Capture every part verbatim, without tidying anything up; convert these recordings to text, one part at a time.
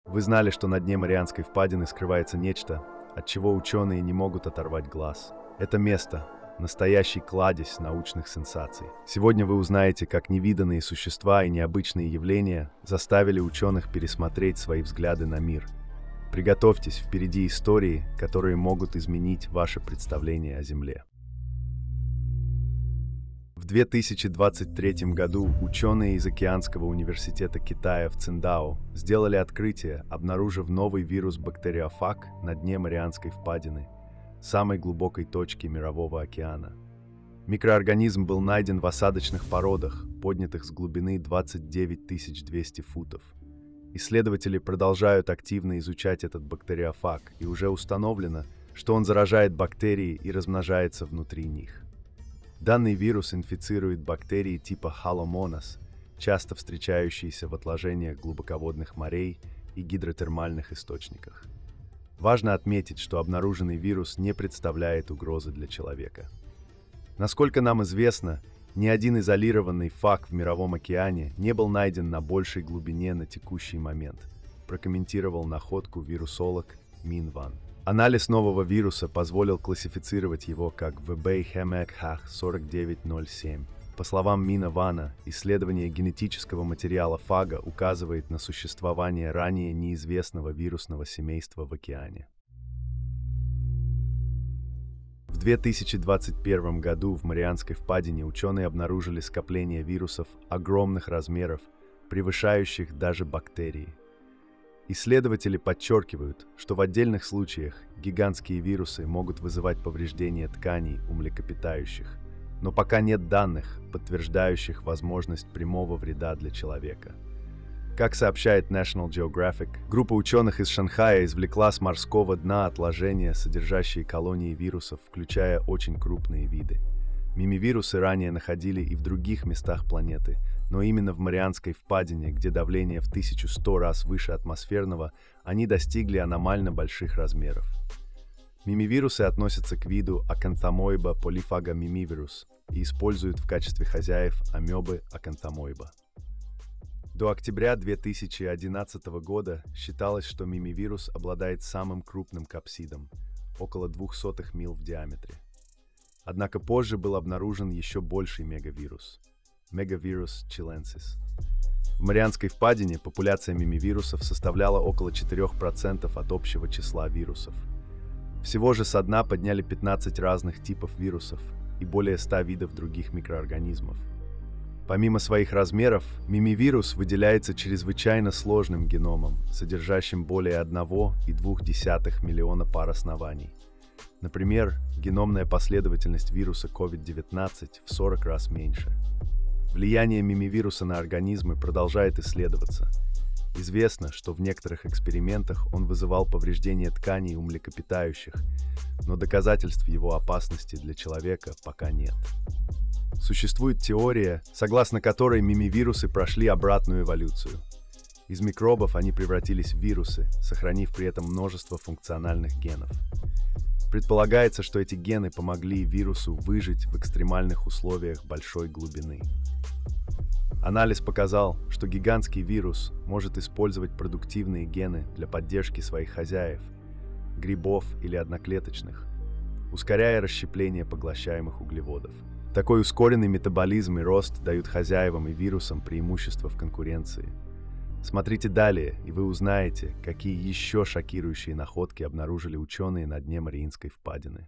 Вы знали, что на дне Марианской впадины скрывается нечто, от чего ученые не могут оторвать глаз. Это место — настоящий кладезь научных сенсаций. Сегодня вы узнаете, как невиданные существа и необычные явления заставили ученых пересмотреть свои взгляды на мир. Приготовьтесь, впереди истории, которые могут изменить ваше представление о Земле. В две тысячи двадцать третьем году ученые из Океанского университета Китая в Циндао сделали открытие, обнаружив новый вирус бактериофаг на дне Марианской впадины, самой глубокой точки Мирового океана. Микроорганизм был найден в осадочных породах, поднятых с глубины двадцать девять тысяч двести футов. Исследователи продолжают активно изучать этот бактериофаг, и уже установлено, что он заражает бактерии и размножается внутри них. Данный вирус инфицирует бактерии типа Halomonas, часто встречающиеся в отложениях глубоководных морей и гидротермальных источниках. Важно отметить, что обнаруженный вирус не представляет угрозы для человека. Насколько нам известно, ни один изолированный фаг в Мировом океане не был найден на большей глубине на текущий момент, прокомментировал находку вирусолог Мин Ван. Анализ нового вируса позволил классифицировать его как ви би хэмэк-хах сорок девять ноль семь. По словам Мина Вана, исследование генетического материала фага указывает на существование ранее неизвестного вирусного семейства в океане. В две тысячи двадцать первом году в Марианской впадине ученые обнаружили скопление вирусов огромных размеров, превышающих даже бактерии. Исследователи подчеркивают, что в отдельных случаях гигантские вирусы могут вызывать повреждения тканей у млекопитающих, но пока нет данных, подтверждающих возможность прямого вреда для человека. Как сообщает National Geographic, группа ученых из Шанхая извлекла с морского дна отложения, содержащие колонии вирусов, включая очень крупные виды. Мимивирусы ранее находили и в других местах планеты, но именно в Марианской впадине, где давление в тысячу сто раз выше атмосферного, они достигли аномально больших размеров. Мимивирусы относятся к виду Acanthamoeba polyphaga mimivirus и используют в качестве хозяев амебы Acanthamoeba. До октября две тысячи одиннадцатого года считалось, что мимивирус обладает самым крупным капсидом – около двух сотых миль в диаметре. Однако позже был обнаружен еще больший мегавирус – Megavirus chilensis. В Марианской впадине популяция мимивирусов составляла около четырёх процентов от общего числа вирусов. Всего же со дна подняли пятнадцать разных типов вирусов и более ста видов других микроорганизмов. Помимо своих размеров, мимивирус выделяется чрезвычайно сложным геномом, содержащим более одного и двух десятых миллиона пар оснований. Например, геномная последовательность вируса ковид девятнадцать в сорок раз меньше. Влияние мимивируса на организмы продолжает исследоваться. Известно, что в некоторых экспериментах он вызывал повреждение тканей у млекопитающих, но доказательств его опасности для человека пока нет. Существует теория, согласно которой мимивирусы прошли обратную эволюцию. Из микробов они превратились в вирусы, сохранив при этом множество функциональных генов. Предполагается, что эти гены помогли вирусу выжить в экстремальных условиях большой глубины. Анализ показал, что гигантский вирус может использовать продуктивные гены для поддержки своих хозяев, грибов или одноклеточных, ускоряя расщепление поглощаемых углеводов. Такой ускоренный метаболизм и рост дают хозяевам и вирусам преимущество в конкуренции. Смотрите далее, и вы узнаете, какие еще шокирующие находки обнаружили ученые на дне Марианской впадины.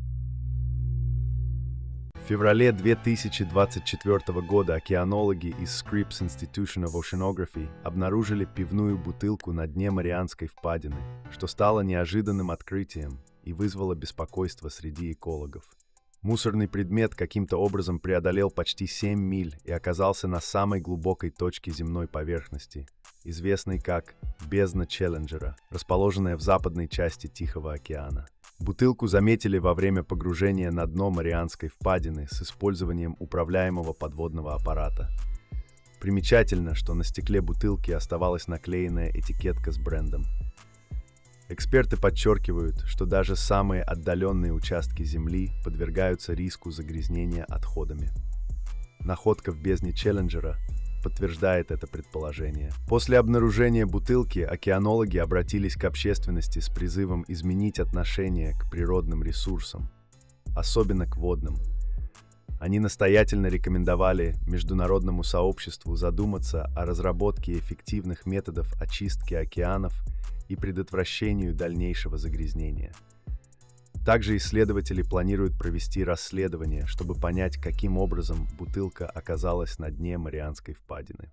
В феврале две тысячи двадцать четвёртого года океанологи из Scripps Institution of Oceanography обнаружили пивную бутылку на дне Марианской впадины, что стало неожиданным открытием и вызвало беспокойство среди экологов. Мусорный предмет каким-то образом преодолел почти семь миль и оказался на самой глубокой точке земной поверхности, известной как бездна Челленджера, расположенная в западной части Тихого океана. Бутылку заметили во время погружения на дно Марианской впадины с использованием управляемого подводного аппарата. Примечательно, что на стекле бутылки оставалась наклеенная этикетка с брендом. Эксперты подчеркивают, что даже самые отдаленные участки Земли подвергаются риску загрязнения отходами. Находка в бездне Челленджера подтверждает это предположение. После обнаружения бутылки океанологи обратились к общественности с призывом изменить отношение к природным ресурсам, особенно к водным. Они настоятельно рекомендовали международному сообществу задуматься о разработке эффективных методов очистки океанов и предотвращению дальнейшего загрязнения. Также исследователи планируют провести расследование, чтобы понять, каким образом бутылка оказалась на дне Марианской впадины.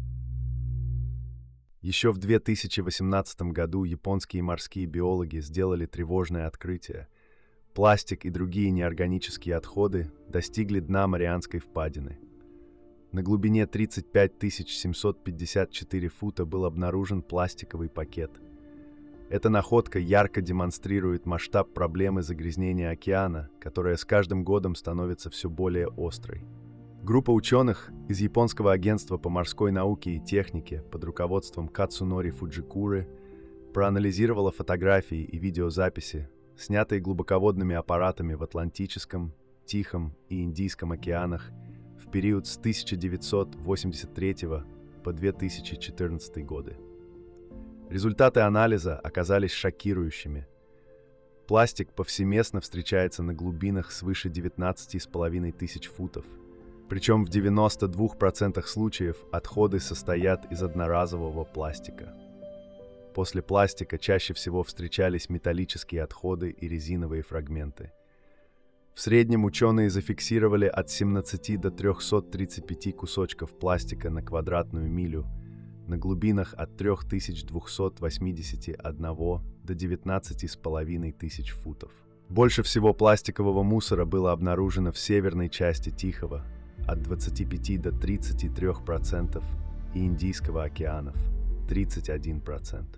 Еще в две тысячи восемнадцатом году японские морские биологи сделали тревожное открытие. Пластик и другие неорганические отходы достигли дна Марианской впадины. На глубине тридцать пять тысяч семьсот пятьдесят четыре фута был обнаружен пластиковый пакет. Эта находка ярко демонстрирует масштаб проблемы загрязнения океана, которая с каждым годом становится все более острой. Группа ученых из Японского агентства по морской науке и технике под руководством Кацунори Фуджикуры проанализировала фотографии и видеозаписи, снятые глубоководными аппаратами в Атлантическом, Тихом и Индийском океанах в период с тысяча девятьсот восемьдесят третьего по две тысячи четырнадцатый годы. Результаты анализа оказались шокирующими. Пластик повсеместно встречается на глубинах свыше девятнадцати с половиной тысяч футов. Причем в девяноста двух процентах случаев отходы состоят из одноразового пластика. После пластика чаще всего встречались металлические отходы и резиновые фрагменты. В среднем ученые зафиксировали от семнадцати до трёхсот тридцати пяти кусочков пластика на квадратную милю на глубинах от трёх тысяч двухсот восьмидесяти одного до девятнадцати с половиной тысяч футов. Больше всего пластикового мусора было обнаружено в северной части Тихого от двадцати пяти до тридцати трёх процентов и Индийского океанов тридцать один процент.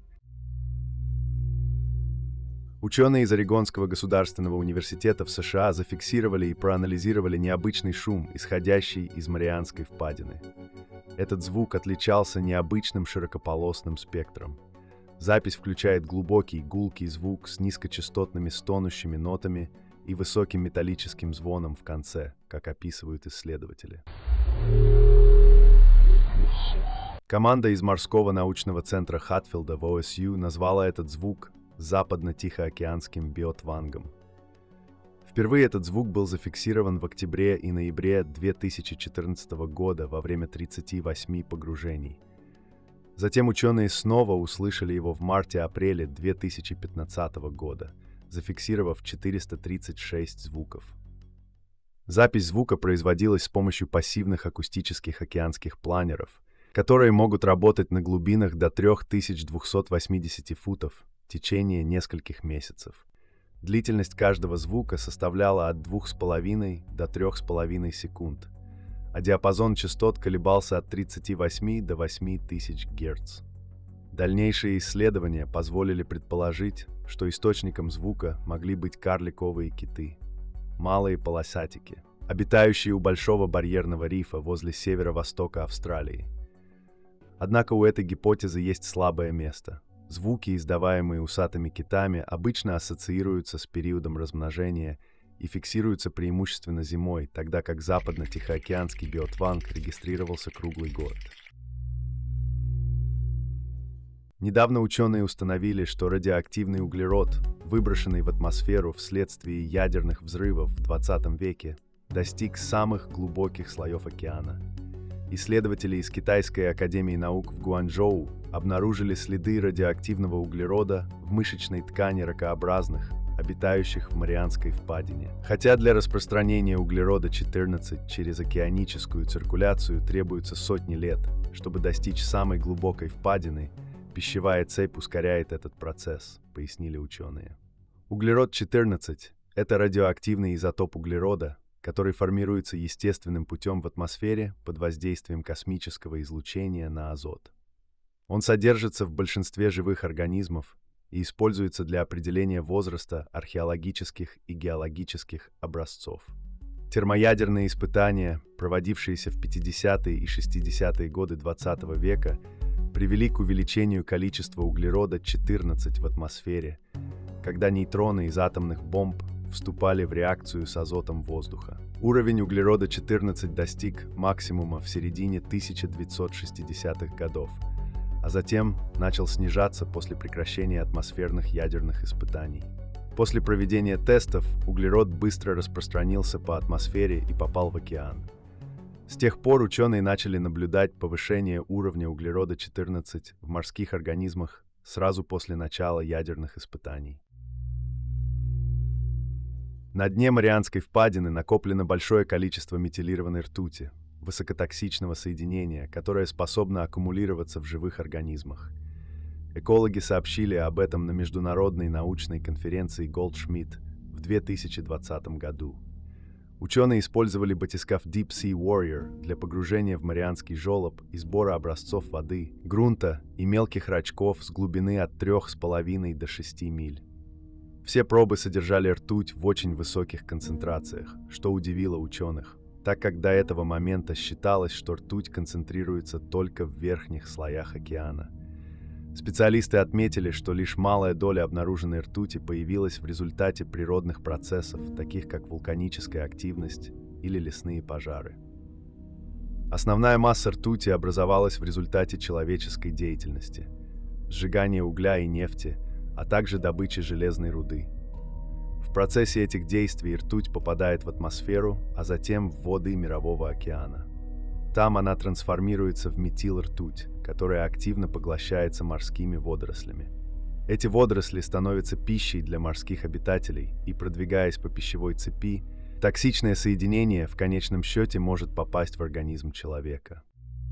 Ученые из Орегонского государственного университета в США зафиксировали и проанализировали необычный шум, исходящий из Марианской впадины. Этот звук отличался необычным широкополосным спектром. Запись включает глубокий гулкий звук с низкочастотными стонущими нотами и высоким металлическим звоном в конце, как описывают исследователи. Команда из Морского научного центра Хатфилда в О С Ю назвала этот звук западно-тихоокеанским биотвангом. Впервые этот звук был зафиксирован в октябре и ноябре две тысячи четырнадцатого года во время тридцати восьми погружений. Затем ученые снова услышали его в марте-апреле две тысячи пятнадцатого года, зафиксировав четыреста тридцать шесть звуков. Запись звука производилась с помощью пассивных акустических океанских планеров, которые могут работать на глубинах до трёх тысяч двухсот восьмидесяти футов в течение нескольких месяцев. Длительность каждого звука составляла от двух с половиной до трёх с половиной секунд, а диапазон частот колебался от тридцати восьми до восьми тысяч герц. Дальнейшие исследования позволили предположить, что источником звука могли быть карликовые киты, малые полосатики, обитающие у Большого барьерного рифа возле северо-востока Австралии. Однако у этой гипотезы есть слабое место. Звуки, издаваемые усатыми китами, обычно ассоциируются с периодом размножения и фиксируются преимущественно зимой, тогда как западно-тихоокеанский биотванг регистрировался круглый год. Недавно ученые установили, что радиоактивный углерод, выброшенный в атмосферу вследствие ядерных взрывов в двадцатом веке, достиг самых глубоких слоев океана. Исследователи из Китайской академии наук в Гуанчжоу обнаружили следы радиоактивного углерода в мышечной ткани ракообразных, обитающих в Марианской впадине. Хотя для распространения углерода четырнадцать через океаническую циркуляцию требуется сотни лет, чтобы достичь самой глубокой впадины, пищевая цепь ускоряет этот процесс, пояснили ученые. Углерод четырнадцать – это радиоактивный изотоп углерода, который формируется естественным путем в атмосфере под воздействием космического излучения на азот. Он содержится в большинстве живых организмов и используется для определения возраста археологических и геологических образцов. Термоядерные испытания, проводившиеся в пятидесятые и шестидесятые годы двадцатого века, привели к увеличению количества углерода четырнадцать в атмосфере, когда нейтроны из атомных бомб вступали в реакцию с азотом воздуха. Уровень углерода четырнадцать достиг максимума в середине тысяча девятьсот шестидесятых годов, а затем начал снижаться после прекращения атмосферных ядерных испытаний. После проведения тестов углерод быстро распространился по атмосфере и попал в океан. С тех пор ученые начали наблюдать повышение уровня углерода четырнадцать в морских организмах сразу после начала ядерных испытаний. На дне Марианской впадины накоплено большое количество метилированной ртути, высокотоксичного соединения, которое способно аккумулироваться в живых организмах. Экологи сообщили об этом на международной научной конференции Goldschmidt в две тысячи двадцатом году. Ученые использовали батискаф Deep Sea Warrior для погружения в Марианский желоб и сбора образцов воды, грунта и мелких рачков с глубины от трёх с половиной до шести миль. Все пробы содержали ртуть в очень высоких концентрациях, что удивило ученых, так как до этого момента считалось, что ртуть концентрируется только в верхних слоях океана. Специалисты отметили, что лишь малая доля обнаруженной ртути появилась в результате природных процессов, таких как вулканическая активность или лесные пожары. Основная масса ртути образовалась в результате человеческой деятельности, сжигания угля и нефти, а также добычи железной руды. В процессе этих действий ртуть попадает в атмосферу, а затем в воды Мирового океана. Там она трансформируется в метилртуть, которая активно поглощается морскими водорослями. Эти водоросли становятся пищей для морских обитателей, и, продвигаясь по пищевой цепи, токсичное соединение в конечном счете может попасть в организм человека.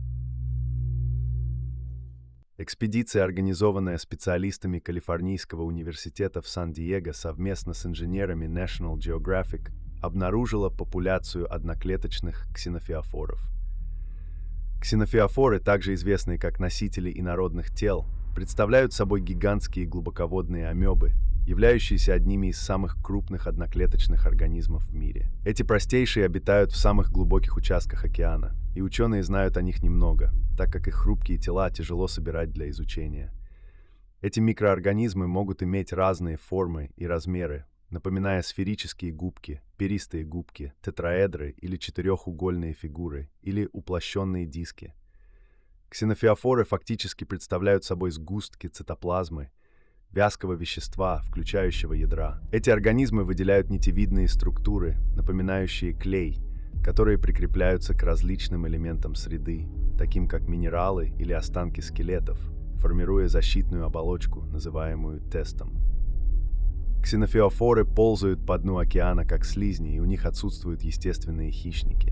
Экспедиция, организованная специалистами Калифорнийского университета в Сан-Диего совместно с инженерами National Geographic, обнаружила популяцию одноклеточных ксенофиофоров. Ксенофиофоры, также известные как носители инородных тел, представляют собой гигантские глубоководные амебы, являющиеся одними из самых крупных одноклеточных организмов в мире. Эти простейшие обитают в самых глубоких участках океана, и ученые знают о них немного, так как их хрупкие тела тяжело собирать для изучения. Эти микроорганизмы могут иметь разные формы и размеры, напоминая сферические губки, перистые губки, тетраэдры или четырехугольные фигуры, или уплощенные диски. Ксенофиофоры фактически представляют собой сгустки цитоплазмы, вязкого вещества, включающего ядра. Эти организмы выделяют нитевидные структуры, напоминающие клей, которые прикрепляются к различным элементам среды, таким как минералы или останки скелетов, формируя защитную оболочку, называемую тестом. Ксенофиофоры ползают по дну океана как слизни, и у них отсутствуют естественные хищники.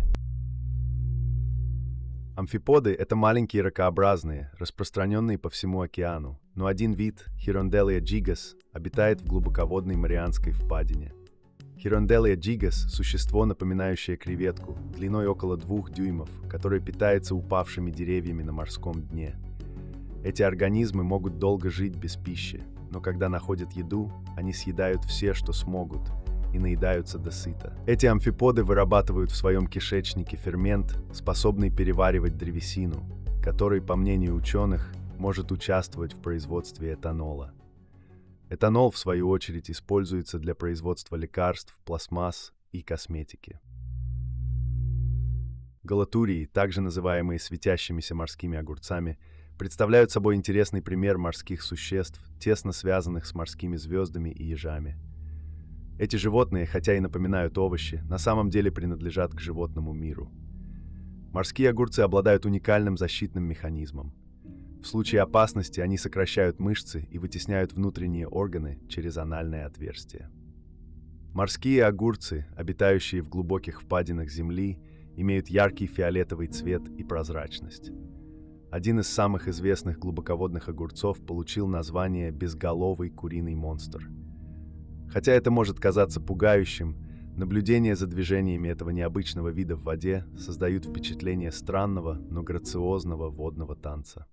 Амфиподы — это маленькие ракообразные, распространенные по всему океану, но один вид, Хиронделия джигас, обитает в глубоководной Марианской впадине. Хиронделия джигас – существо, напоминающее креветку, длиной около двух дюймов, которое питается упавшими деревьями на морском дне. Эти организмы могут долго жить без пищи, но когда находят еду, они съедают все, что смогут, и наедаются досыта. Эти амфиподы вырабатывают в своем кишечнике фермент, способный переваривать древесину, который, по мнению ученых, может участвовать в производстве этанола. Этанол, в свою очередь, используется для производства лекарств, пластмасс и косметики. Галатурии, также называемые светящимися морскими огурцами, представляют собой интересный пример морских существ, тесно связанных с морскими звездами и ежами. Эти животные, хотя и напоминают овощи, на самом деле принадлежат к животному миру. Морские огурцы обладают уникальным защитным механизмом. В случае опасности они сокращают мышцы и вытесняют внутренние органы через анальное отверстие. Морские огурцы, обитающие в глубоких впадинах Земли, имеют яркий фиолетовый цвет и прозрачность. Один из самых известных глубоководных огурцов получил название «безголовый куриный монстр». Хотя это может казаться пугающим, наблюдения за движениями этого необычного вида в воде создают впечатление странного, но грациозного водного танца.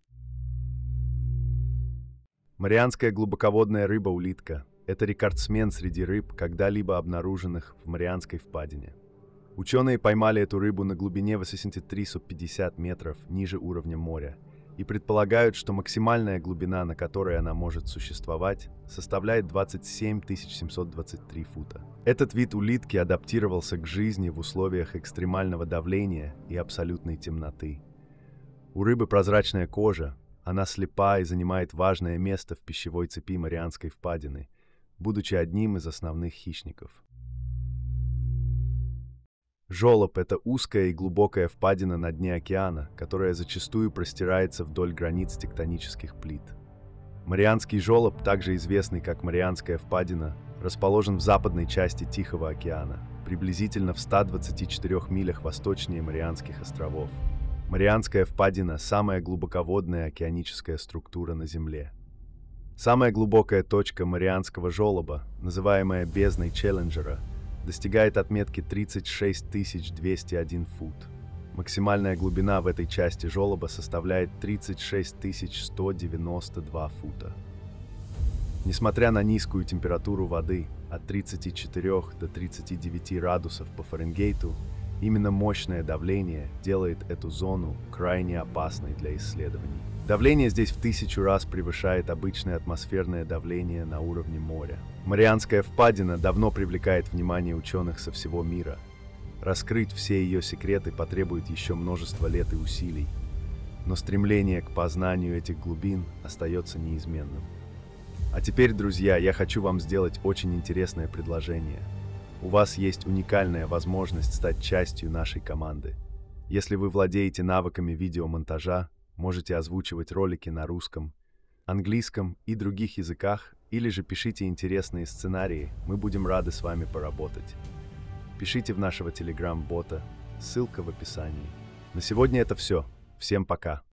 Марианская глубоководная рыба-улитка – это рекордсмен среди рыб, когда-либо обнаруженных в Марианской впадине. Ученые поймали эту рыбу на глубине восемьдесят три - пятьдесят метров ниже уровня моря, и предполагают, что максимальная глубина, на которой она может существовать, составляет двадцать семь тысяч семьсот двадцать три фута. Этот вид улитки адаптировался к жизни в условиях экстремального давления и абсолютной темноты. У рыбы прозрачная кожа, она слепа и занимает важное место в пищевой цепи Марианской впадины, будучи одним из основных хищников. Жолоб — это узкая и глубокая впадина на дне океана, которая зачастую простирается вдоль границ тектонических плит. Марианский жолоб, также известный как Марианская впадина, расположен в западной части Тихого океана, приблизительно в ста двадцати четырёх милях восточнее Марианских островов. Марианская впадина — самая глубоководная океаническая структура на Земле. Самая глубокая точка Марианского жолоба, называемая бездной Челленджера, достигает отметки тридцать шесть тысяч двести один фут. Максимальная глубина в этой части жолоба составляет тридцать шесть тысяч сто девяносто два фута. Несмотря на низкую температуру воды от тридцати четырёх до тридцати девяти градусов по Фаренгейту, именно мощное давление делает эту зону крайне опасной для исследований. Давление здесь в тысячу раз превышает обычное атмосферное давление на уровне моря. Марианская впадина давно привлекает внимание ученых со всего мира. Раскрыть все ее секреты потребует еще множество лет и усилий, но стремление к познанию этих глубин остается неизменным. А теперь, друзья, я хочу вам сделать очень интересное предложение. У вас есть уникальная возможность стать частью нашей команды. Если вы владеете навыками видеомонтажа, можете озвучивать ролики на русском, английском и других языках, или же пишите интересные сценарии, мы будем рады с вами поработать. Пишите в нашего телеграм-бота, ссылка в описании. На сегодня это все. Всем пока!